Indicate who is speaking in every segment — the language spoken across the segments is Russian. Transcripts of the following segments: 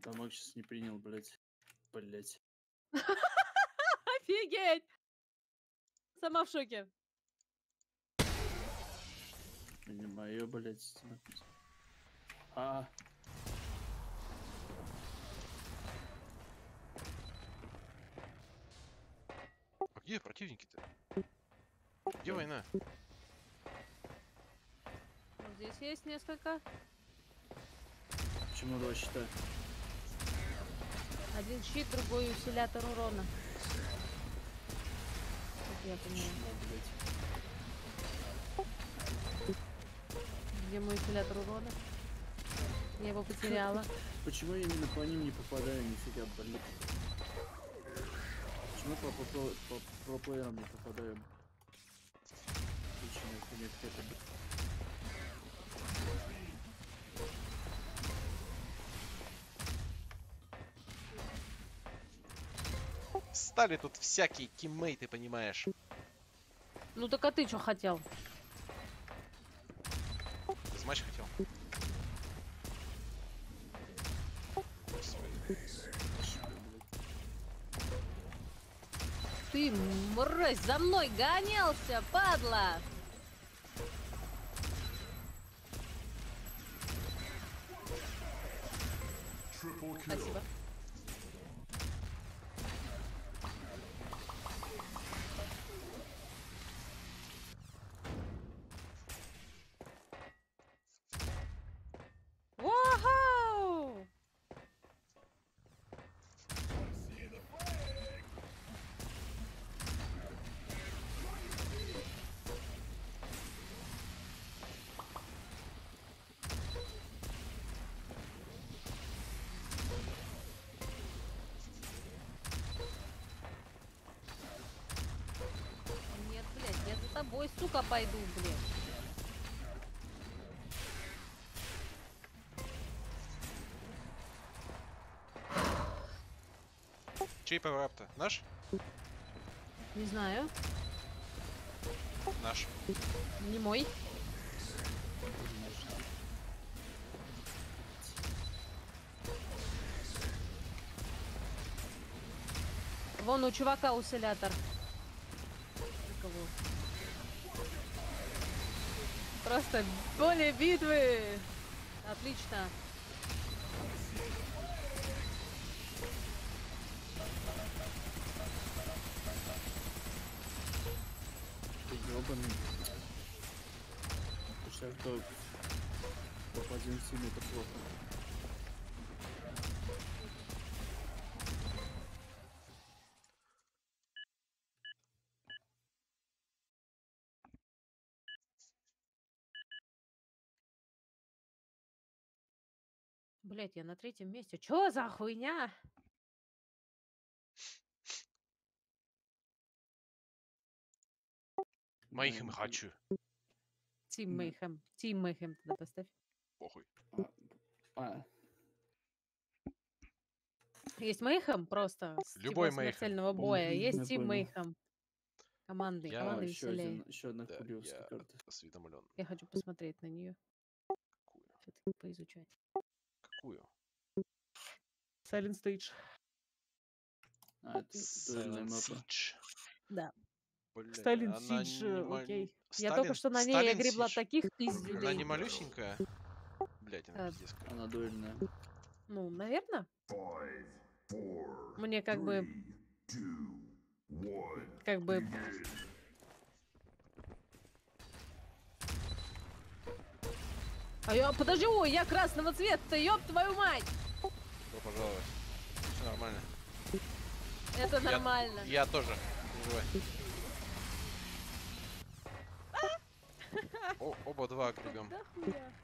Speaker 1: Дамаг сейчас не принял, блядь. Блядь.
Speaker 2: Офигеть! Сама в шоке.
Speaker 1: Не моё, блядь. А.
Speaker 3: А где противники-то? Где война?
Speaker 2: Вот здесь есть несколько.
Speaker 1: Почему два щита?
Speaker 2: Один щит, другой усилятор урона. Как я понимаю. Где мой усилятор урона? Я его потеряла.
Speaker 1: Почему я именно по ним не попадаю, нифига, блин? Почему по про-плеерам не попадаю? Почему хуйня какая-то?
Speaker 3: Стали тут всякие тиммейты, понимаешь?
Speaker 2: Ну так а ты что хотел?
Speaker 3: Ты матч хотел?
Speaker 2: Ты, мразь, за мной гонялся, падла! Спасибо. Вау! Нет, блядь, я за тобой, сука, пойду, блядь.
Speaker 3: Чей пауэрап-то? Наш?
Speaker 2: Не знаю.
Speaker 3: Наш.
Speaker 2: Не мой. Вон у чувака усилятор. Кого? Просто поле битвы. Отлично.
Speaker 1: Ты ёбаный. Сейчас кто попадем в сильно, это плохо.
Speaker 2: Блять, я на 3-м месте. Чё за хуйня?
Speaker 3: Моих им хочу.
Speaker 2: Тим Мэйхэм. Тим Мэйхэм тогда поставь.
Speaker 3: Похуй.
Speaker 2: Есть Мэйхэм просто с
Speaker 3: Любой
Speaker 2: типа
Speaker 3: Мэйхэм.
Speaker 2: смертельного боя.
Speaker 1: Мгм,
Speaker 2: Есть
Speaker 1: я
Speaker 2: Тим
Speaker 1: понял.
Speaker 2: Мэйхэм. Команды.
Speaker 3: Я-
Speaker 2: Команды
Speaker 1: еще
Speaker 2: веселее.
Speaker 1: еще одна
Speaker 3: Да,
Speaker 1: хулиовская
Speaker 3: я
Speaker 1: карта.
Speaker 3: осведомлен.
Speaker 2: Я хочу посмотреть на нее.
Speaker 3: Какую?
Speaker 2: Все-таки поизучать.
Speaker 3: Какую?
Speaker 2: Silent Stage.
Speaker 1: А, это дуэльная
Speaker 3: Silent
Speaker 1: мапа.
Speaker 3: Siege.
Speaker 2: Да.
Speaker 3: Бля,
Speaker 2: Silent
Speaker 3: она
Speaker 2: Siege,
Speaker 3: не ма-
Speaker 2: окей. Я только что на ней
Speaker 3: Сталин
Speaker 2: огребла
Speaker 3: Siege.
Speaker 2: таких
Speaker 3: Она
Speaker 2: пиздюлей.
Speaker 3: не малюсенькая? Блять, она
Speaker 2: А,
Speaker 3: пиздец.
Speaker 1: Она дуэльная.
Speaker 2: Ну, наверное. Мне как бы... Как бы... А я... Подожди, ой, я красного цвета, ёб твою мать!
Speaker 3: Добро пожаловать. Все нормально.
Speaker 2: Это нормально.
Speaker 3: Я тоже. Переживай. Оба два гребем.
Speaker 2: Да хуя.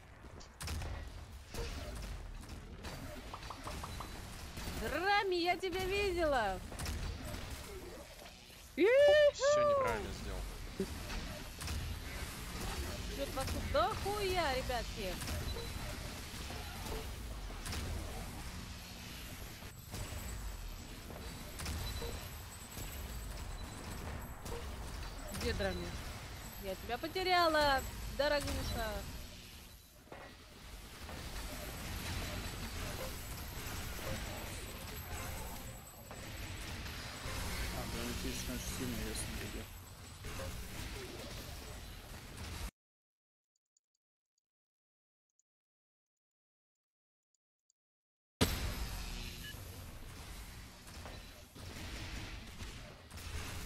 Speaker 2: Драми, я тебя видела!
Speaker 3: Все неправильно сделал.
Speaker 2: Что-то вас тут да хуя, ребятки! Где Драми? Я тебя потеряла, дорогуша!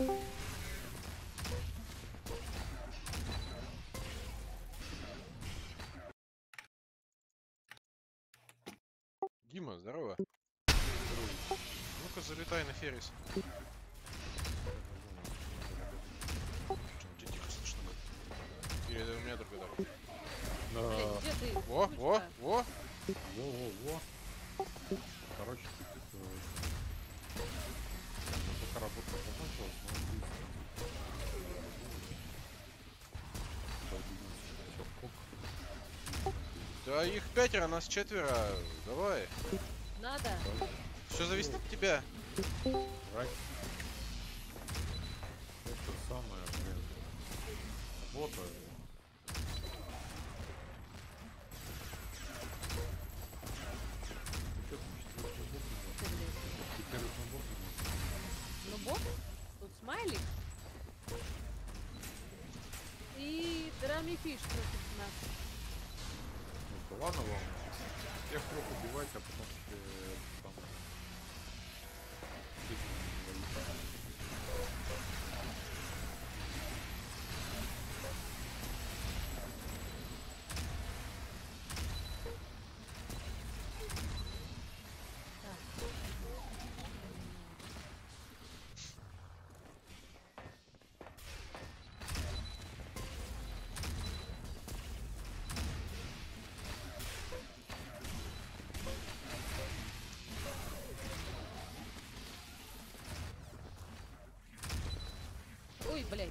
Speaker 3: Дима, здорово. Ну-ка, залетай на Феррис. Что-то тихо слышно. Или это у меня другой дорога?
Speaker 2: Блядь, где ты?
Speaker 3: Во, во,
Speaker 2: Сучка?
Speaker 3: во!
Speaker 1: Во-во-во. Короче, пока работа закончилась, но все, кок.
Speaker 3: Да их 5, нас 4. Давай.
Speaker 2: Надо.
Speaker 3: Все зависит от тебя.
Speaker 1: Рай. Это самое, блин. Работа.
Speaker 2: Ты, блядь. Ну, бот? Тут смайлик. И драмифиш против нас.
Speaker 1: Ну, да ладно вам. Всех плохо убивать, а потом там...
Speaker 2: Ой, блядь.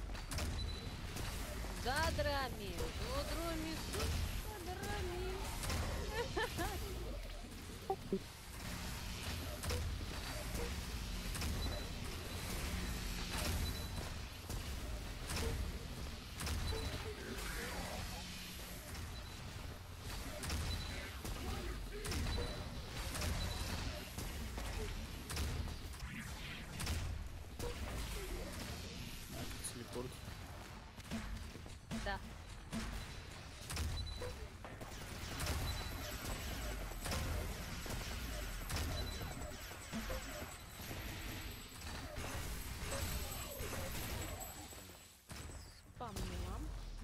Speaker 2: Задрами. Задрами. Задрами.
Speaker 1: Телепорт.
Speaker 2: Да. Спамнула.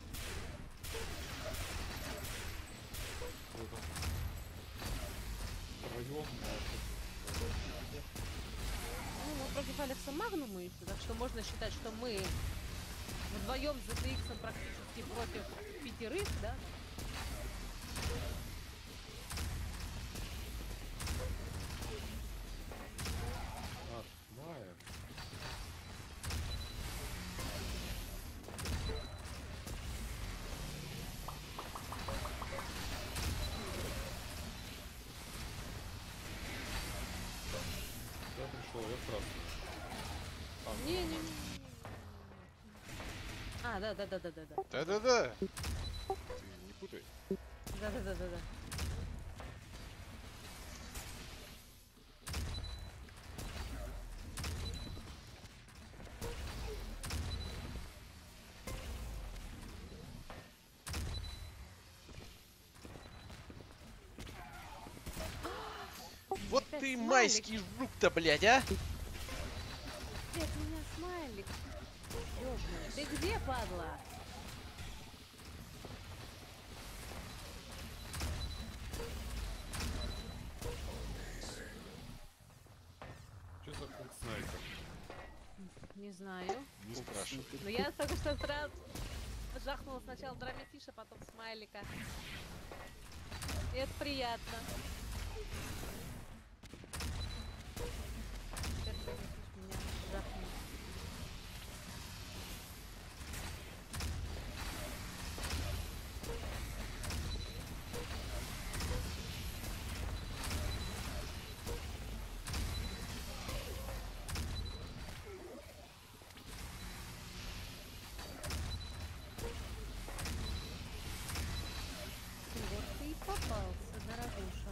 Speaker 1: Втроем.
Speaker 2: Ну, мы против Алекса Магнума еще, так что можно считать, что мы вдвоем с ZTX практически против 5, да?
Speaker 1: Майя. Я пришел, я красный.
Speaker 2: Не. А, да.
Speaker 3: Да-да-да. Ты не путай.
Speaker 2: Да.
Speaker 3: Вот
Speaker 2: Опять
Speaker 3: ты
Speaker 2: смайлик.
Speaker 3: майский жук-то, блядь, а!
Speaker 2: Ты от меня смайлик. Ёбаный. Ты где, падла?
Speaker 1: Что за кук снайпер?
Speaker 2: Не знаю.
Speaker 3: Не спрашивай.
Speaker 2: Но я только что сразу жахнула сначала драмифиша, потом смайлика. И это приятно. Теперь драмифиш меня жахнул. Вот ты и попался, дорогуша.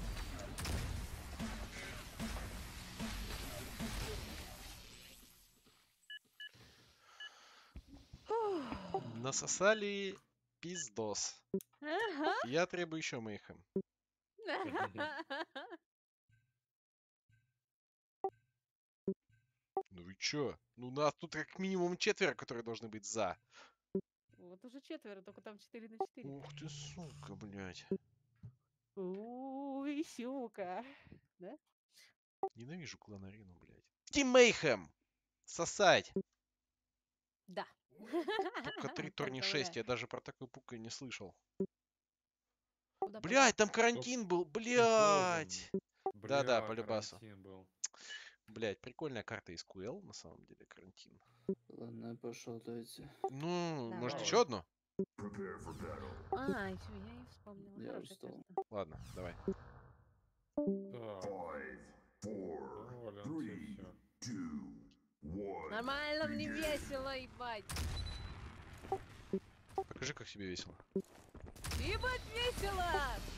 Speaker 3: Насосали пиздос.
Speaker 2: Ага.
Speaker 3: Я требую еще мейхэм. Ну и чё? Ну, нас тут как минимум 4, которые должны быть за.
Speaker 2: Вот уже 4, только там 4 на 4.
Speaker 3: Ух ты, сука, блядь.
Speaker 2: Уй, щука. Да?
Speaker 3: Ненавижу клан Арену, блядь. Тим Мейхэм! Сосать!
Speaker 2: Да.
Speaker 3: Только 3 турни 6, я даже про такую пука не слышал.
Speaker 2: Куда пойдем?
Speaker 3: Блядь, там карантин был,
Speaker 1: должен.
Speaker 3: блядь! Да-да,
Speaker 1: Бля,
Speaker 3: по любасу.
Speaker 1: карантин был.
Speaker 3: Блядь, прикольная карта из QL, на самом деле, карантин.
Speaker 4: Ладно, я пошел, дайте.
Speaker 3: Ну, может,
Speaker 2: Давай.
Speaker 3: еще одну?
Speaker 2: А, все, я и вспомнила.
Speaker 4: Я
Speaker 2: Хорошая
Speaker 4: устал.
Speaker 2: карта.
Speaker 3: Ладно, давай.
Speaker 1: Так. Доволен все.
Speaker 2: Нормально, мне весело, ебать.
Speaker 3: Покажи, как тебе весело.
Speaker 2: Ебать весело!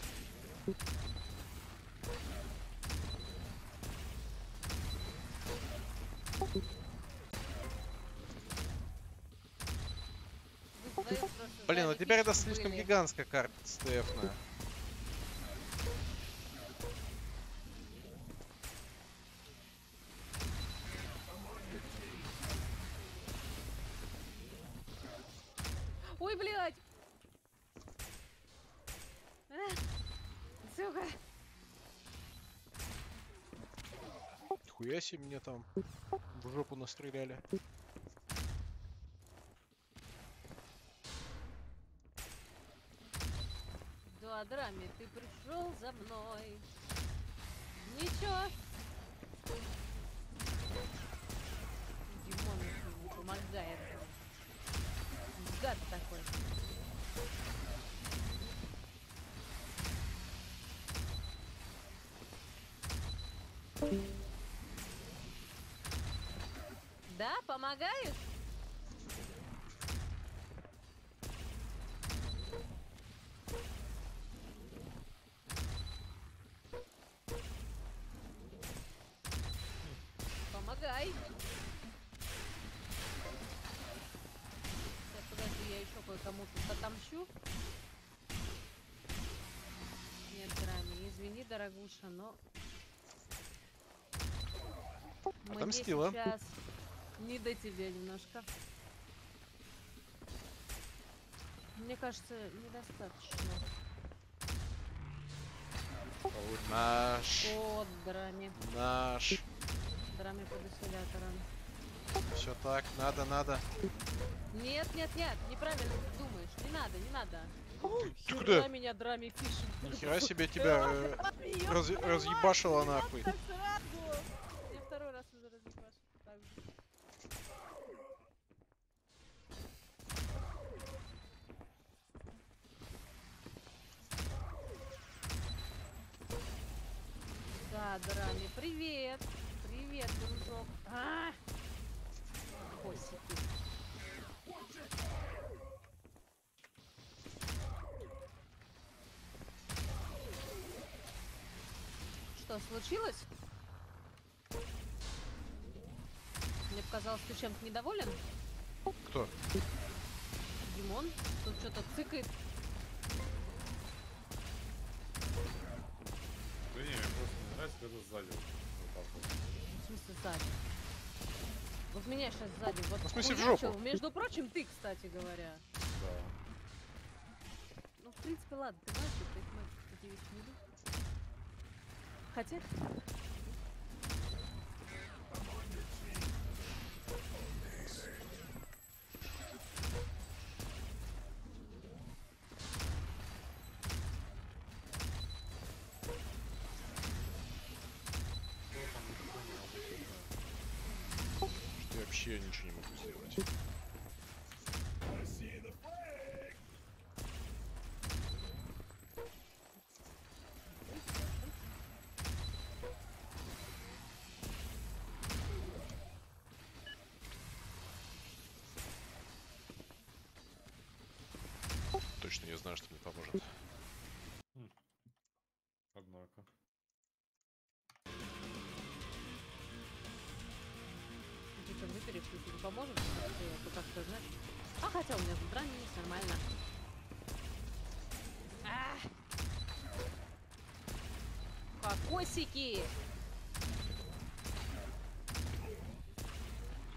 Speaker 2: Вы вдвоём просто
Speaker 3: Блин,
Speaker 2: за
Speaker 3: ну теперь это
Speaker 2: Эпичем
Speaker 3: слишком
Speaker 2: были.
Speaker 3: гигантская карта СТФная.
Speaker 2: Ой, блядь! Сука!
Speaker 3: Нихуя себе мне там в жопу настреляли.
Speaker 2: Да, Драме, ты пришел за мной. Ничего. Димон ему помогает. Гад такой. Да, помогаешь? Помогай. Сейчас, подожди, я еще кое-кому тут отомщу. Нет, Драми, извини, дорогуша, но...
Speaker 3: Отомстила.
Speaker 2: Мне сейчас не до тебя немножко. Мне кажется, недостаточно.
Speaker 3: Наш.
Speaker 2: О, Драми.
Speaker 3: Наш.
Speaker 2: Драми под осциллятором.
Speaker 3: Все так, надо.
Speaker 2: Нет, нет, нет, неправильно ты думаешь. Не надо, не надо.
Speaker 3: Ты
Speaker 2: Хера
Speaker 3: куда?
Speaker 2: меня Драми пишет.
Speaker 3: Нихера себе тебя разъебашила нахуй.
Speaker 2: Так сразу. Я второй раз уже разъебашил. Так же. Да, Драми, привет. Привет, дружок. А! Косики. Что случилось? Мне показалось, ты чем-то недоволен?
Speaker 3: Кто?
Speaker 2: Димон? Тут что-то цыкает.
Speaker 1: Да не, мне просто не нравится, когда сзади вот так вот.
Speaker 2: В смысле сзади? Вот меня сейчас сзади. Вот
Speaker 3: В смысле, в
Speaker 2: хуячил.
Speaker 3: жопу?
Speaker 2: Между прочим, ты, кстати говоря.
Speaker 1: Да.
Speaker 2: Ну, в принципе, ладно, ты мальчик, такие вещи не любишь. Хотя...
Speaker 3: Что я вообще ничего не могу сделать. Точно, я знаю, что мне поможет.
Speaker 1: Однако.
Speaker 2: Ты выберешь, если тебе поможет, то как-то, знаешь... А хотя у меня тут драми есть, нормально. Кокосики!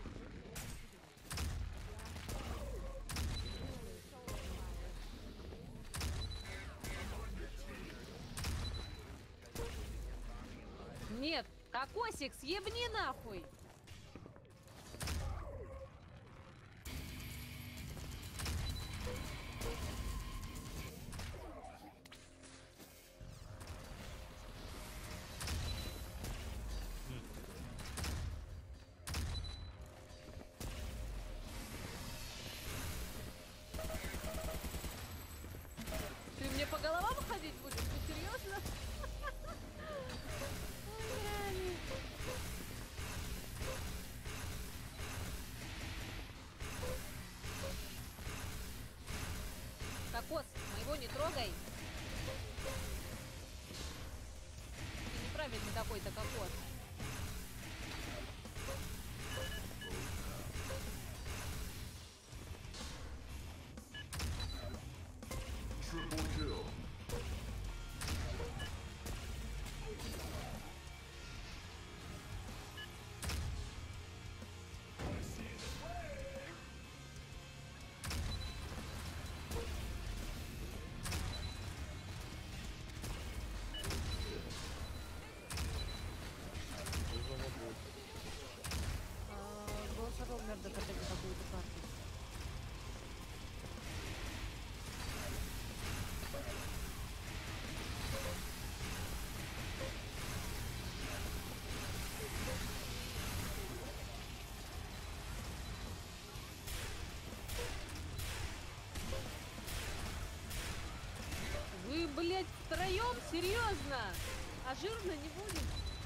Speaker 2: Нет, кокосик, съебни нахуй! Ты мне по головам ходить будешь? Ты серьезно? Ой, Рами. Кокос, моего не трогай. Ты неправильный какой-то кокос. Голосовал мерда хотя бы какую-то карту. Вы, блядь, втроем? Серьезно? А жирно не будет?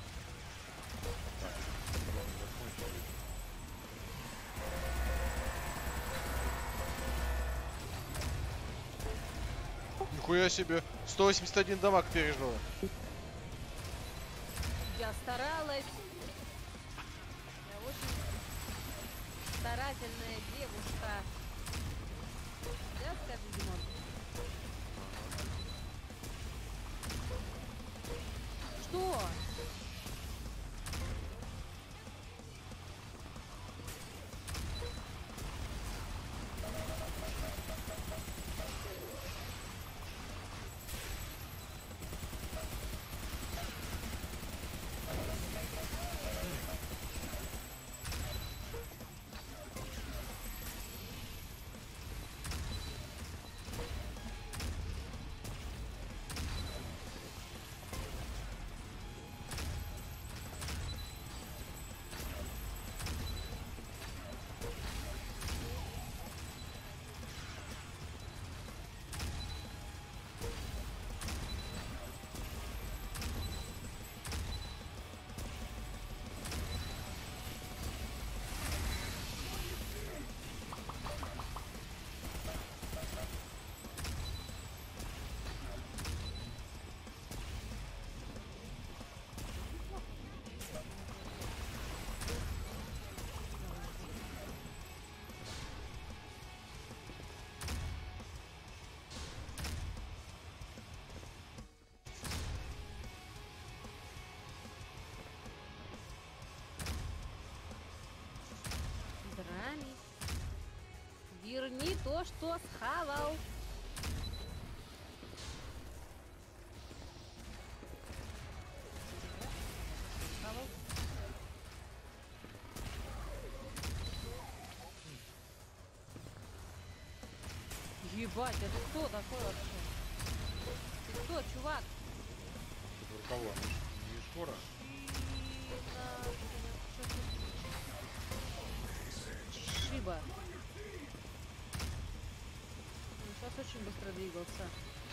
Speaker 3: Нихуя себе. 181 дамаг пережила.
Speaker 2: Я старалась. Я очень старательная девушка. Да, скажи, Димон? Что? Драми. Верни то, что схавал. Схавал. Ебать, это кто такой вообще? Ты кто, чувак?
Speaker 1: Это кого? Не скоро?
Speaker 2: Шиба. Он сейчас очень быстро двигался.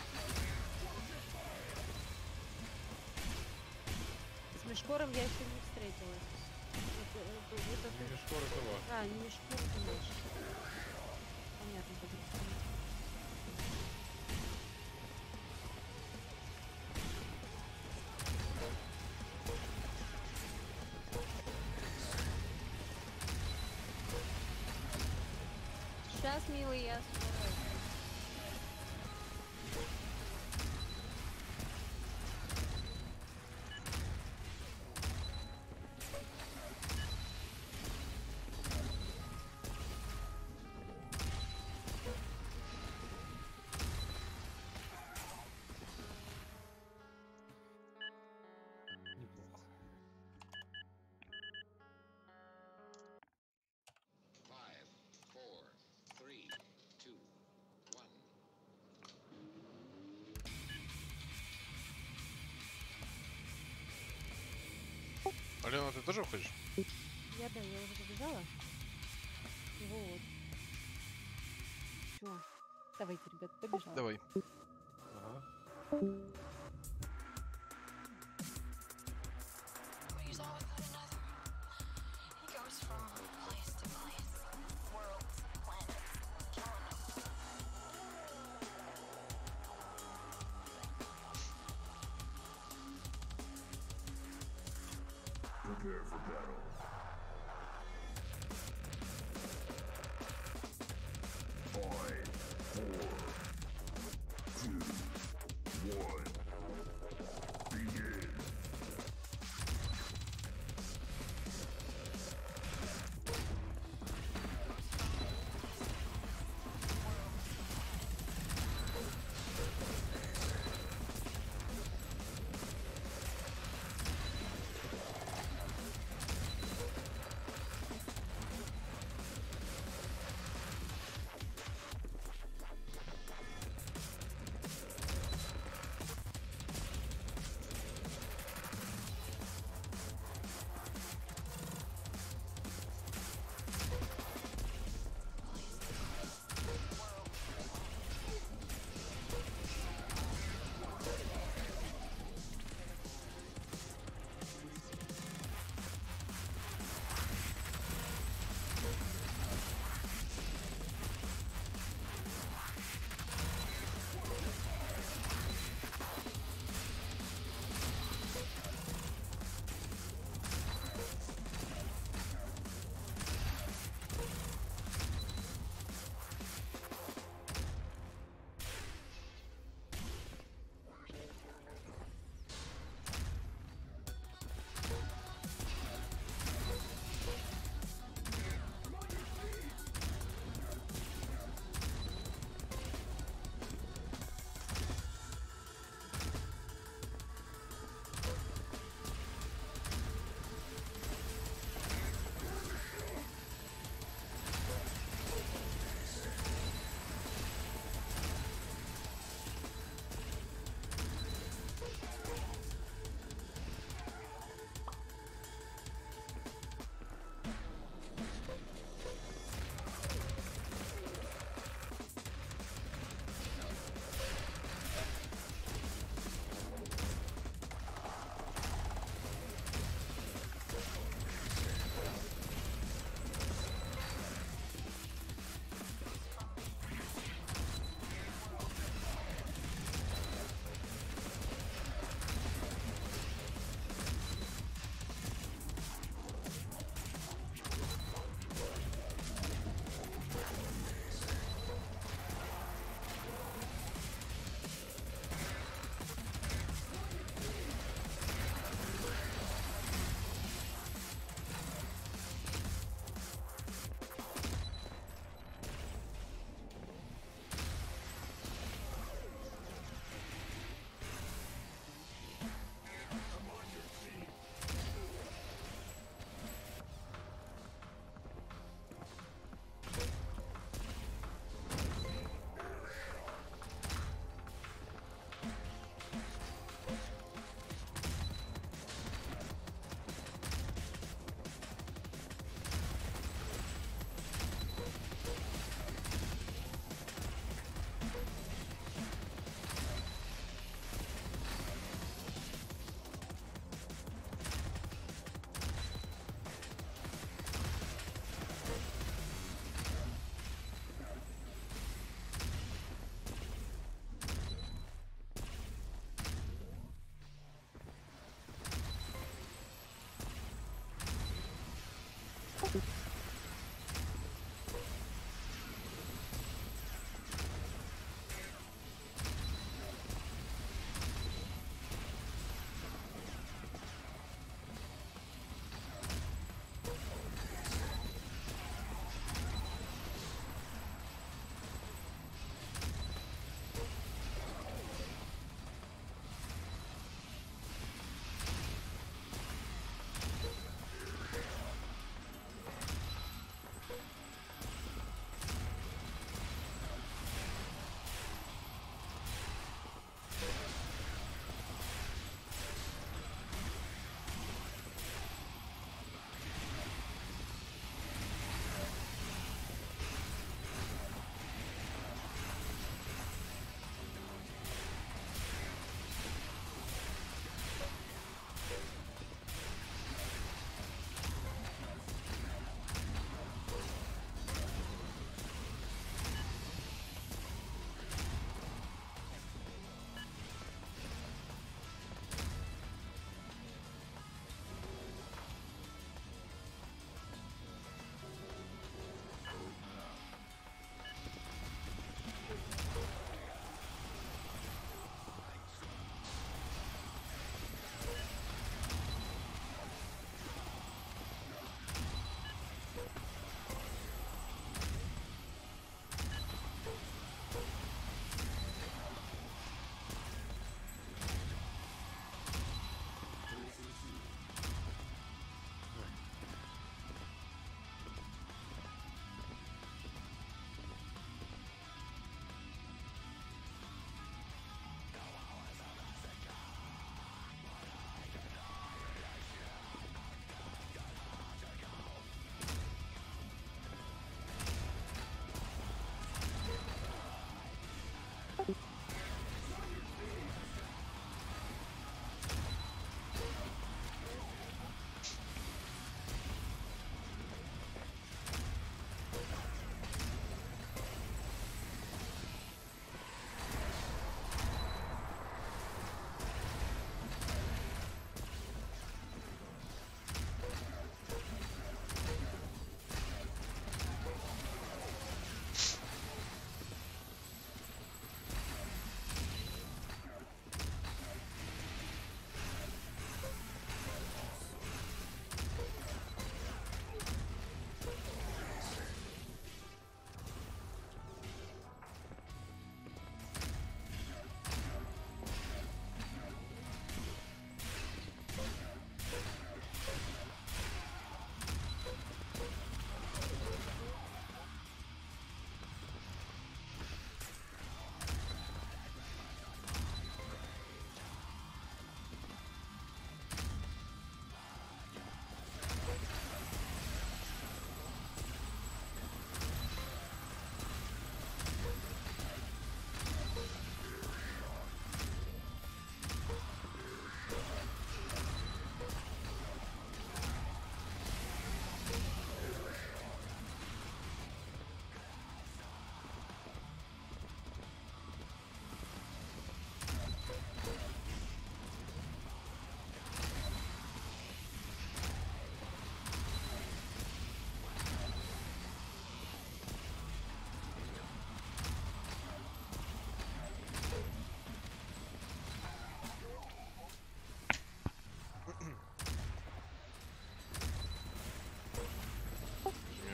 Speaker 2: С Мешкором я еще не встретилась. Это ты...
Speaker 1: Не скоро этого.
Speaker 2: А, не Мешкор, это наш. Понятно, по-другому. Сейчас, милый, я скоро.
Speaker 1: Неплохо.
Speaker 3: Алена, ты тоже уходишь?
Speaker 2: Я уже побежала. Вот. Все. Давайте, ребят, побежала.
Speaker 3: Давай.
Speaker 1: Ага.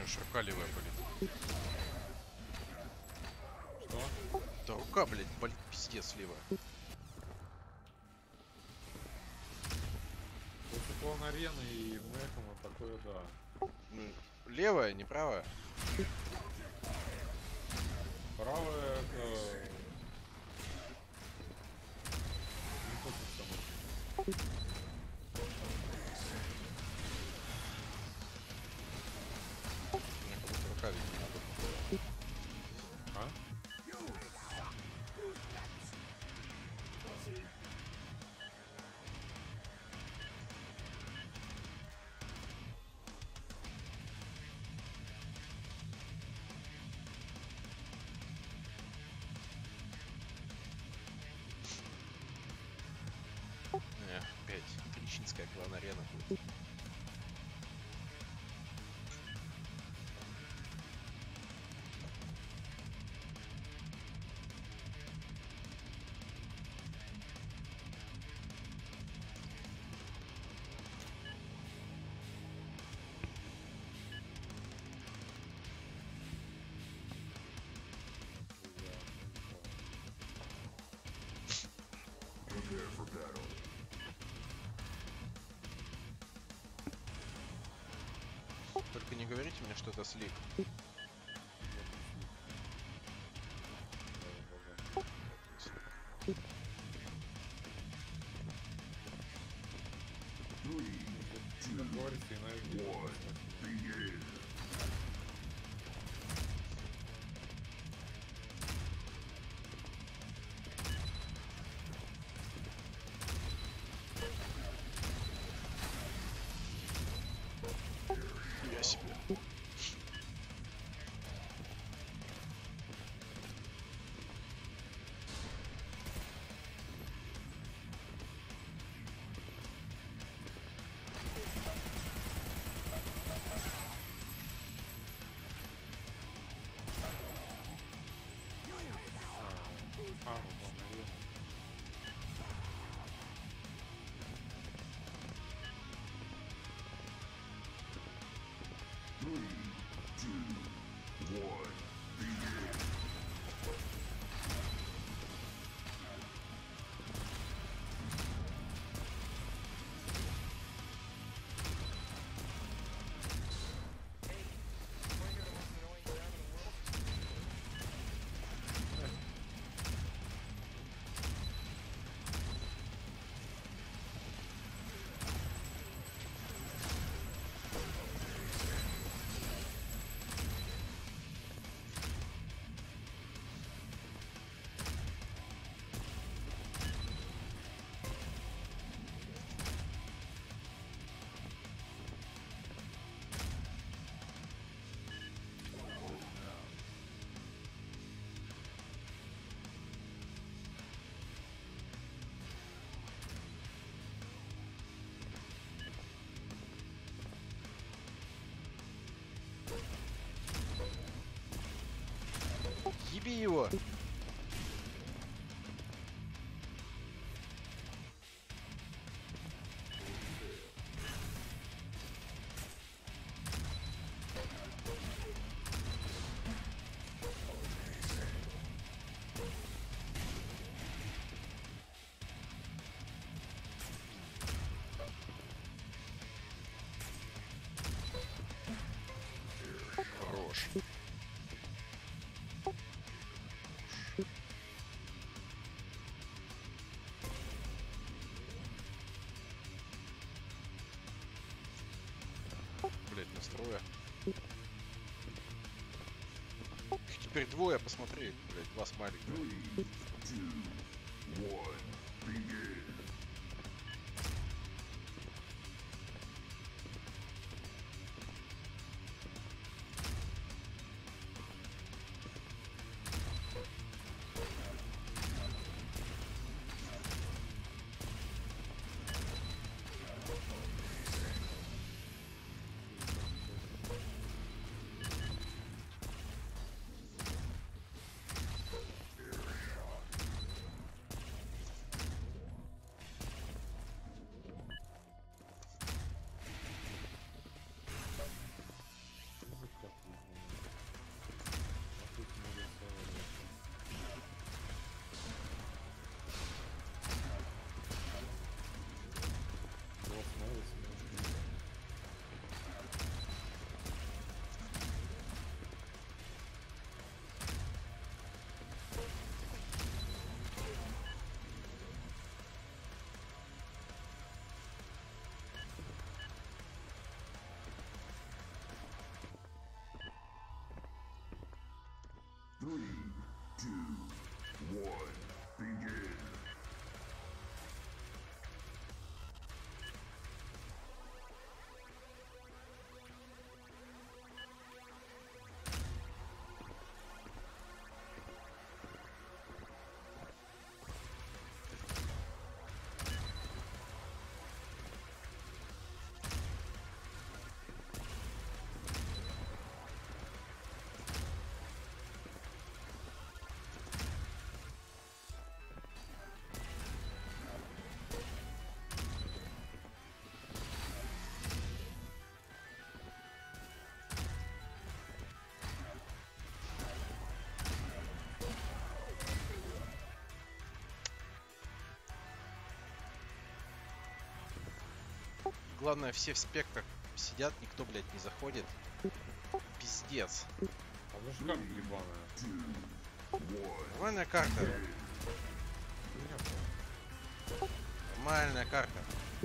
Speaker 3: аж рука левая болит.
Speaker 1: Что?
Speaker 3: Да рука, блядь, болит пиздец левая.
Speaker 1: После клон арены и мехом такое, да.
Speaker 3: Ну, левая, не правая.
Speaker 1: Правое это... Не то, что само.
Speaker 3: Мне как будто рука, видимо, надо.
Speaker 1: А?
Speaker 3: Опять Трещинская клан-арена будет. Только не говорите мне, что это слик.
Speaker 1: Как говорится, иногда.
Speaker 3: Я себе.
Speaker 1: А, ну, клон арены.
Speaker 3: Еби его! Хорош. Блять, настроя. Их теперь двое, посмотри, блять, два смайлика. главное, все в спектрах сидят, никто, блядь, не заходит. Пиздец.
Speaker 1: А ну же как ебаная.
Speaker 3: Нормальная карта.
Speaker 1: Хуйня, по-моему.
Speaker 3: Нормальная карта.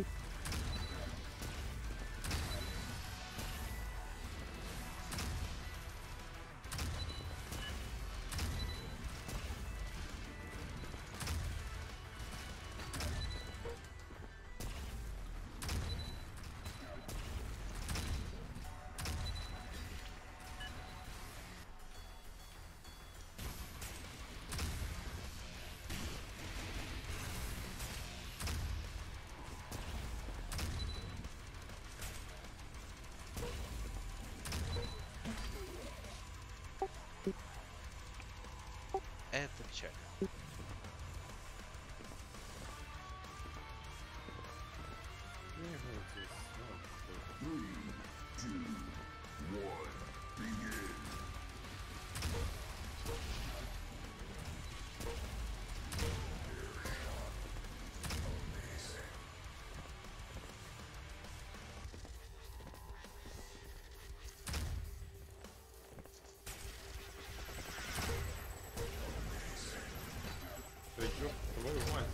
Speaker 3: Это печаль.
Speaker 1: Я не знаю, здесь. Ну, да ёб твою мать.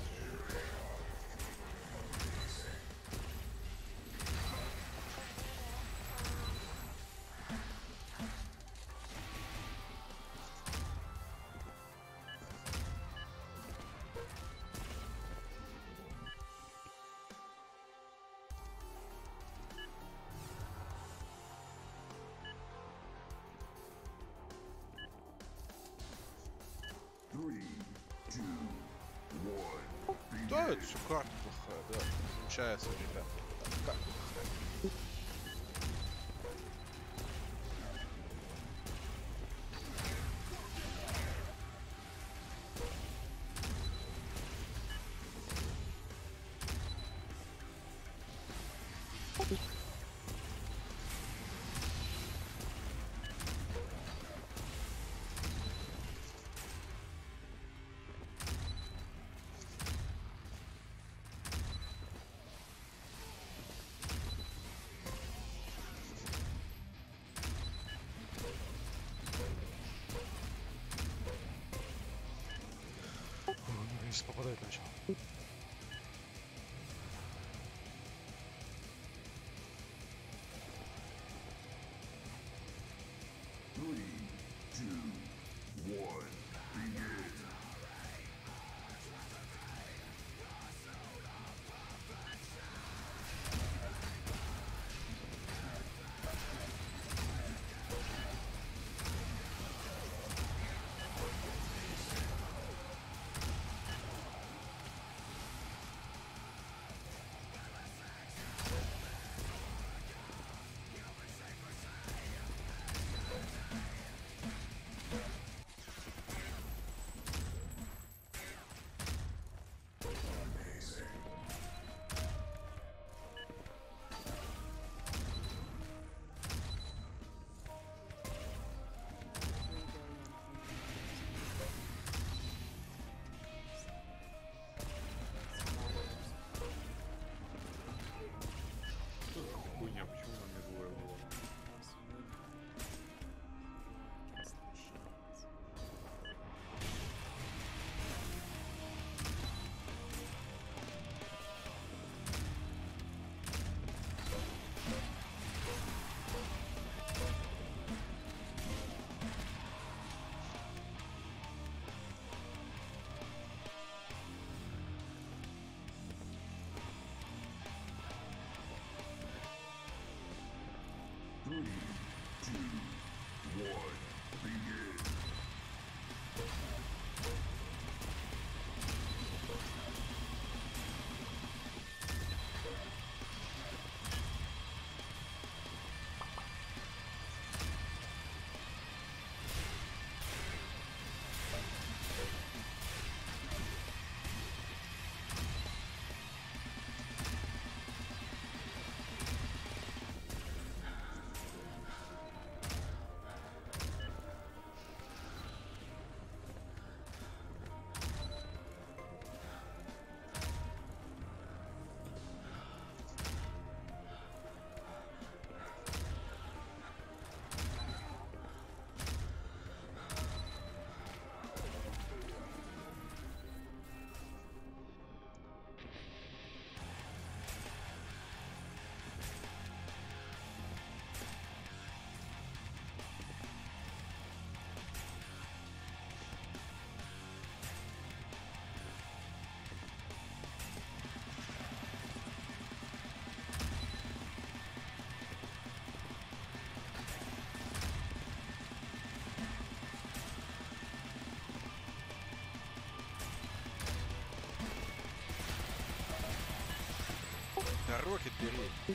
Speaker 3: Да, это все карта плохая, да. Получается, ребят. Карта плохая. Если попадать начал. Что за хуйня? Почему она мне двое было? Рокет бери.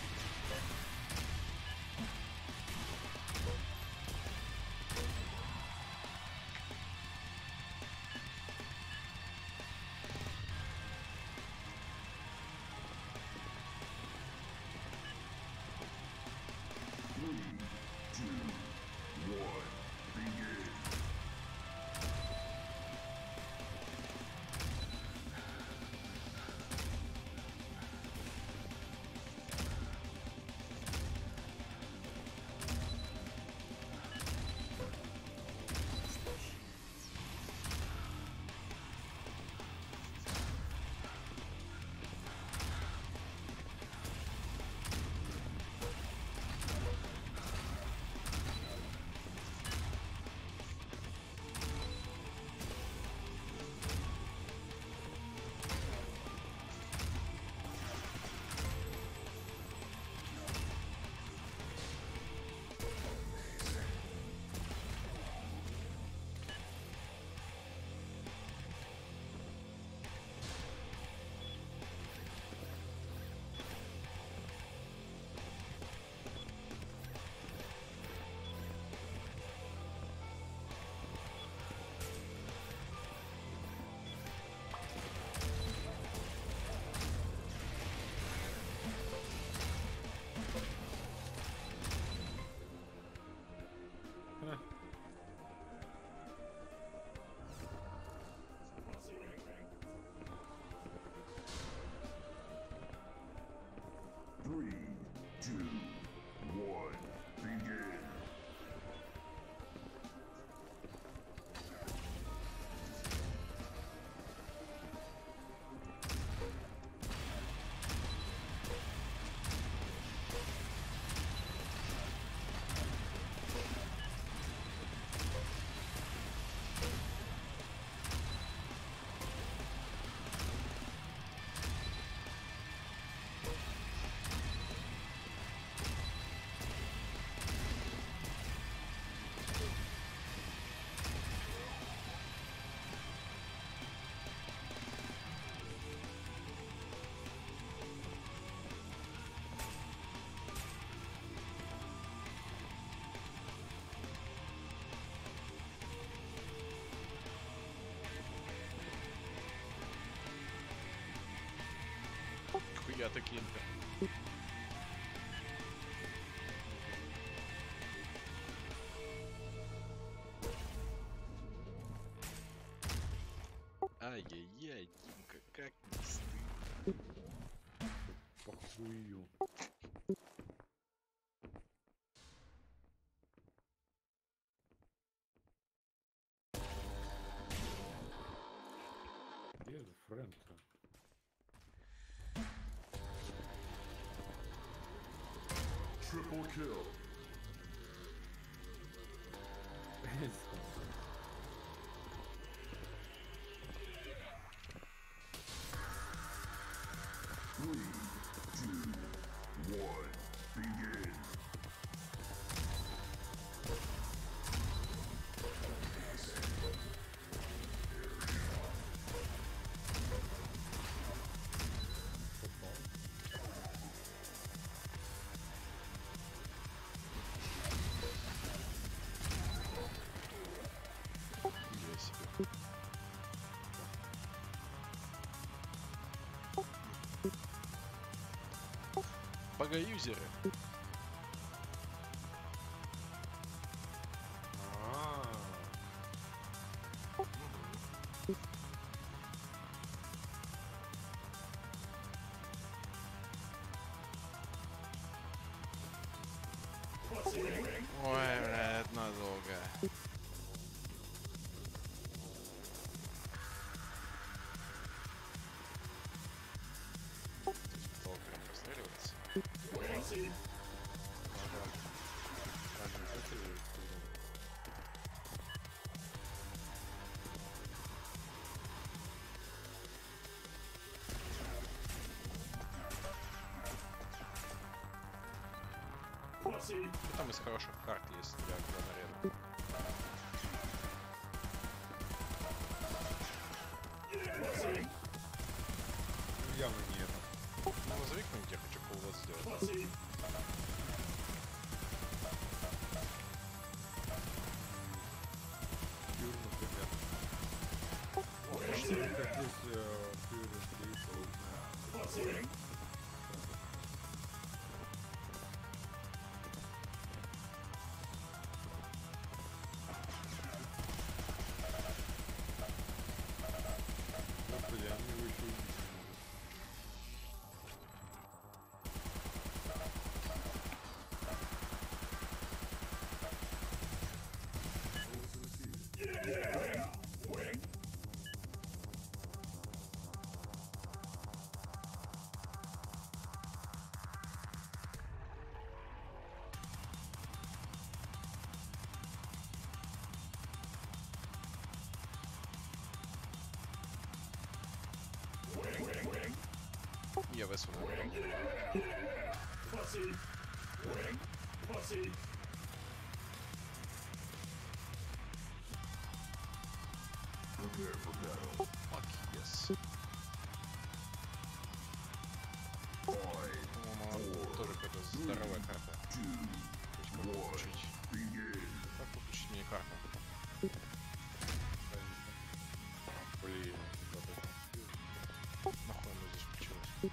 Speaker 3: Хуя такие. Ай-яй-яй, Димка, как не стыдно.
Speaker 1: Похую. Где же Фрэнк-то?
Speaker 5: Triple kill. Three, two, one, begin.
Speaker 3: Я себе. Богоюзеры. Ой, бля, это надолго. Долго прям расстреливаться. Там из хороших карт есть для гранарена.
Speaker 1: Явно не это.
Speaker 3: Ну, назови какой-нибудь, я хочу полгода сделать.
Speaker 5: Pussy.
Speaker 1: Пюр, например. Если как есть пюр,
Speaker 5: Pussy.
Speaker 1: господи, а мне его еще убить не могут.
Speaker 5: Yeah. Wing. Wing. Wing. Wing.
Speaker 3: Я высуну.
Speaker 5: Pussy. Wing. Pussy. Prepare for battle.
Speaker 3: Fuck yes.
Speaker 5: Five,
Speaker 3: По-моему, тоже какая-то здоровая карта.
Speaker 5: two,
Speaker 3: То есть как
Speaker 5: one.
Speaker 3: получить?
Speaker 5: Begin.
Speaker 3: Как получить мини-карту?
Speaker 1: Блин,
Speaker 3: Нахуй оно здесь включилось?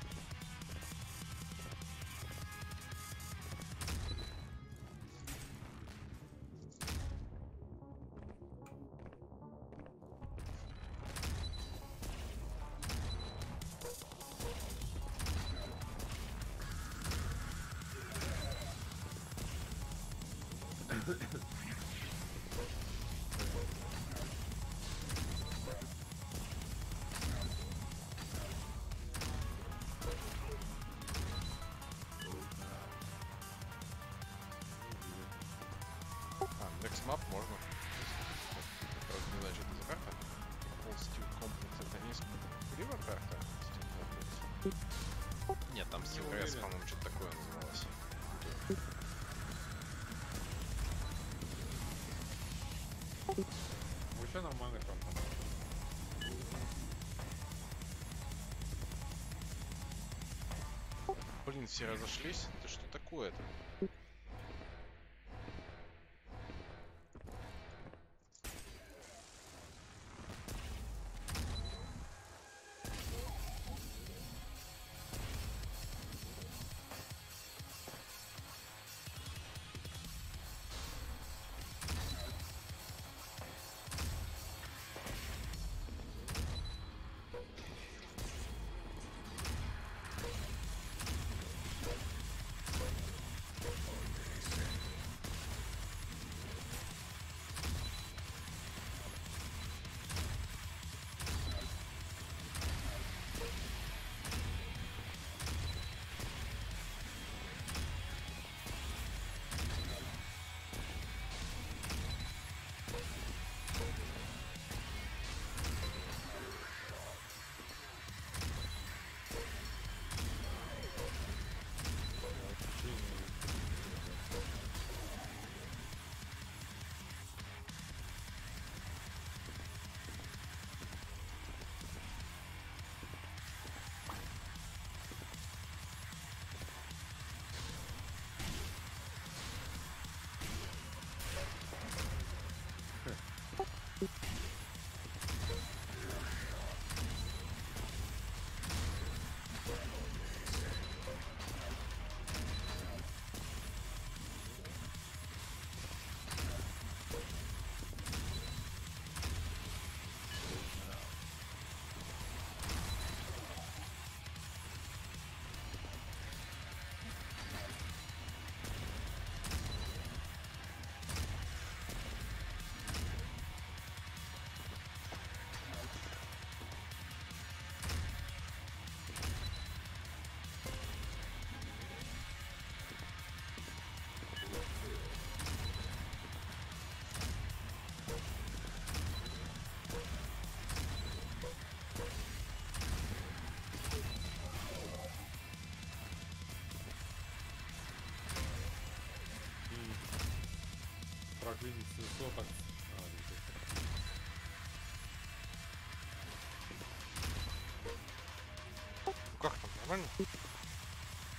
Speaker 3: Next map можно. Правда, не знаю, что это за карта. All Steel Complex. Это не River карта? Steel Complex. Нет, там Steel Grass, по-моему, что-то такое называлось.
Speaker 1: вообще нормальный контент.
Speaker 3: Блин, все разошлись? Это что такое-то?
Speaker 1: Проклинить соток.
Speaker 3: Ну как там, нормально?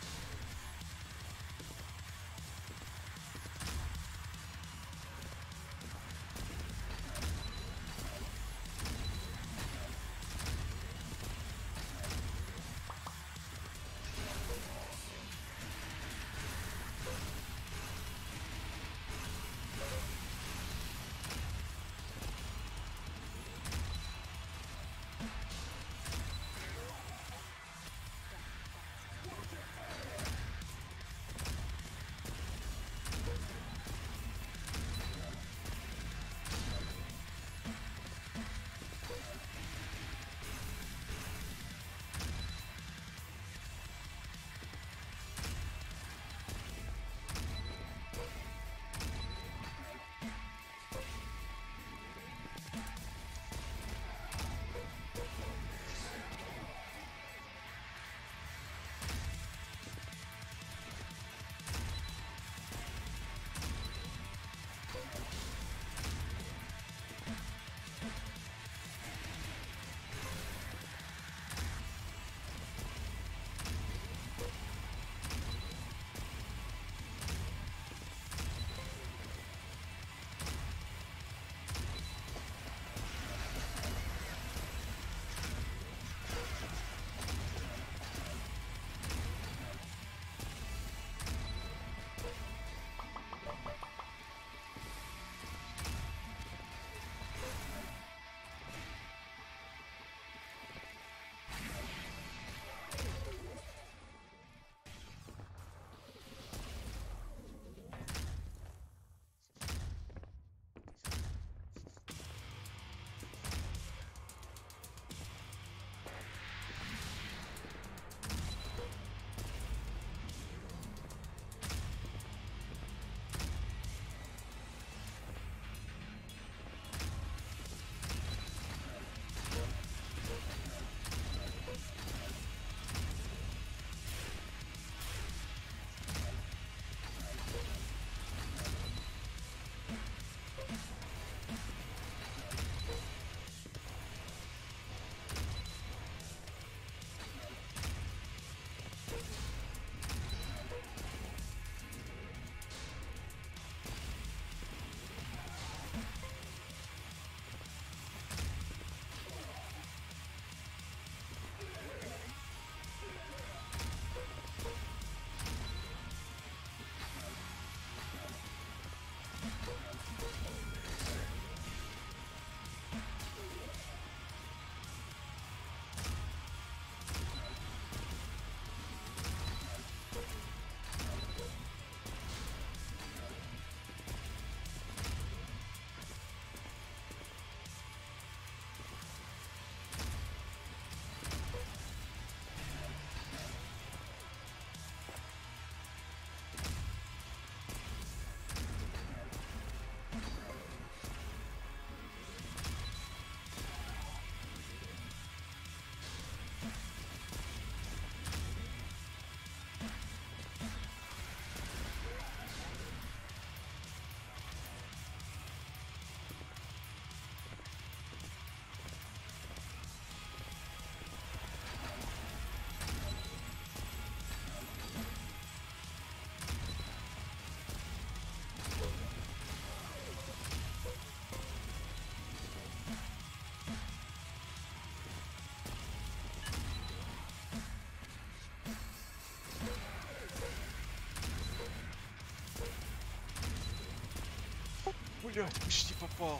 Speaker 3: Блять, почти попал.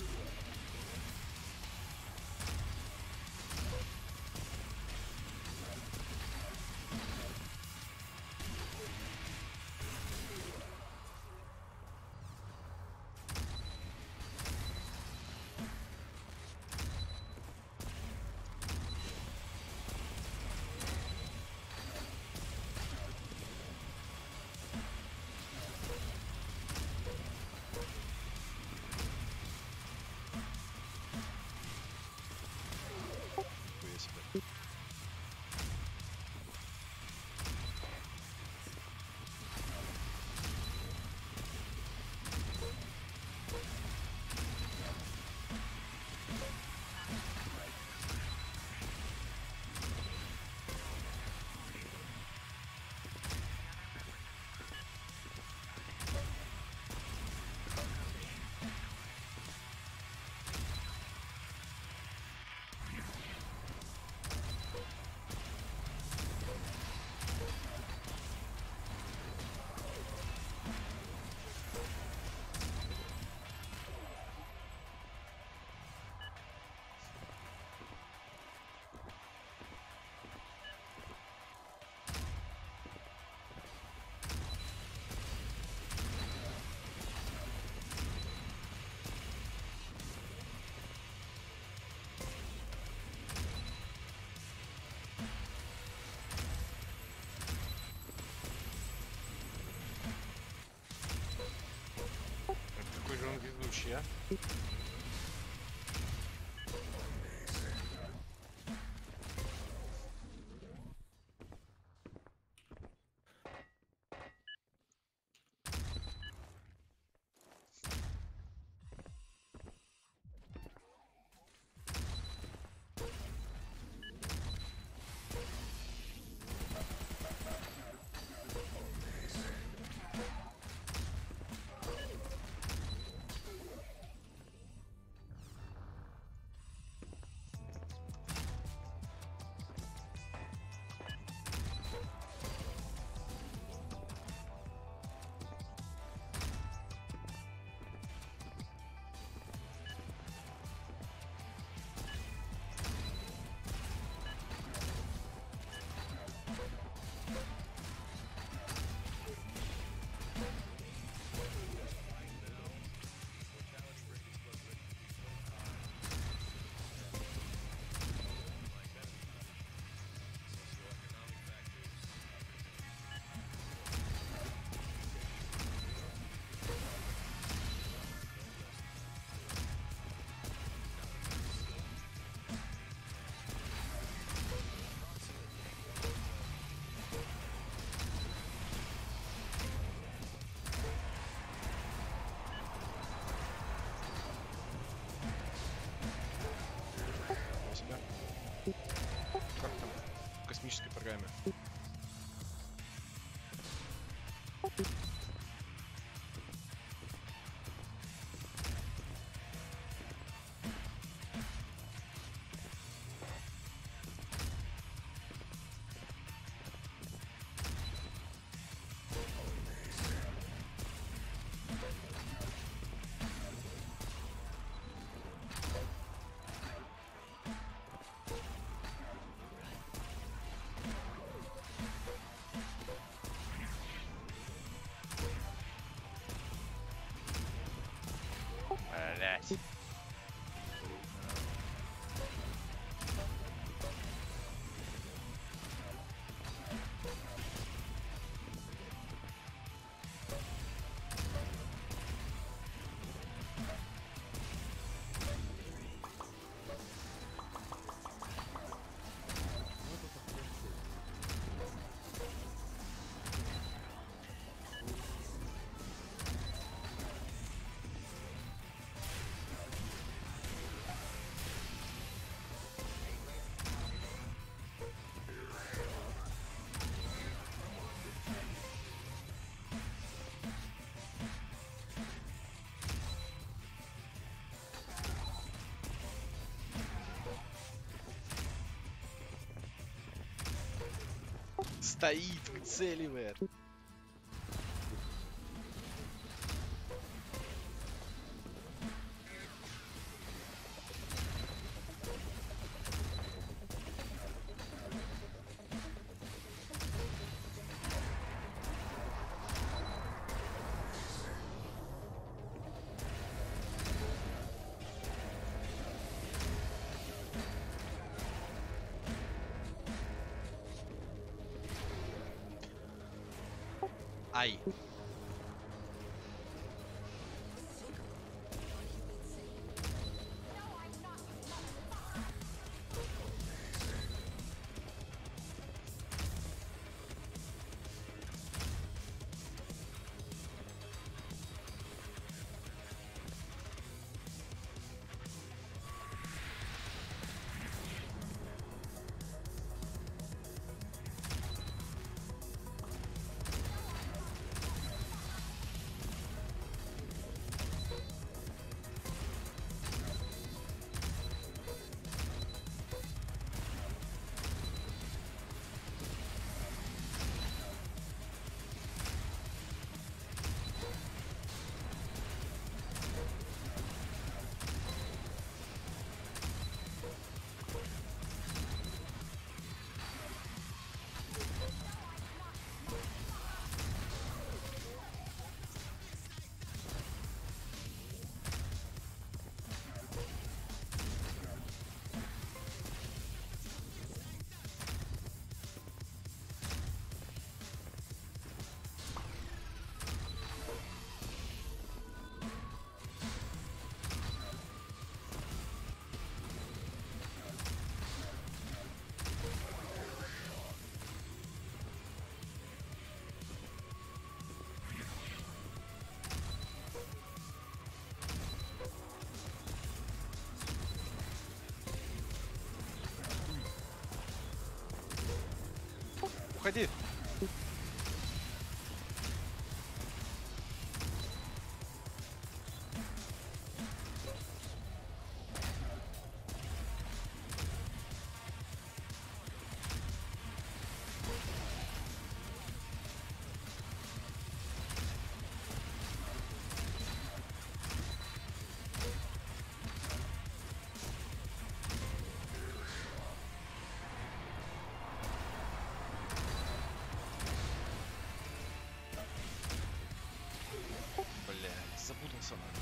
Speaker 3: Хуя себе. Какой же он везучий, а? У себя. Как там? В космической программе. Блять. Стоит, выцеливает. Ай. Уходи. Бля, запутался.